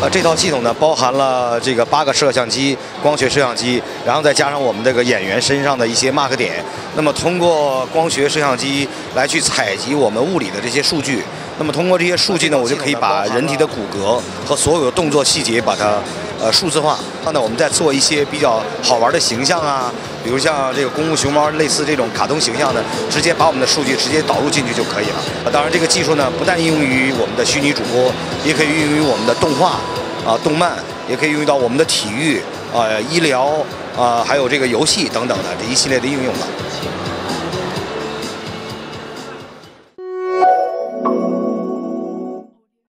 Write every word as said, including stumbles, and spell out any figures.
呃，这套系统呢，包含了这个八个摄像机、光学摄像机，然后再加上我们这个演员身上的一些 mark 点。那么通过光学摄像机来去采集我们物理的这些数据。那么通过这些数据呢，我就可以把人体的骨骼和所有的动作细节把它呃数字化。然后呢，我们再做一些比较好玩的形象啊，比如像这个功夫熊猫类似这种卡通形象的，直接把我们的数据直接导入进去就可以了。当然，这个技术呢，不但应用于我们的虚拟主播，也可以运用于我们的动画啊、动漫，也可以用于到我们的体育啊、医疗啊，还有这个游戏等等的这一系列的应用吧。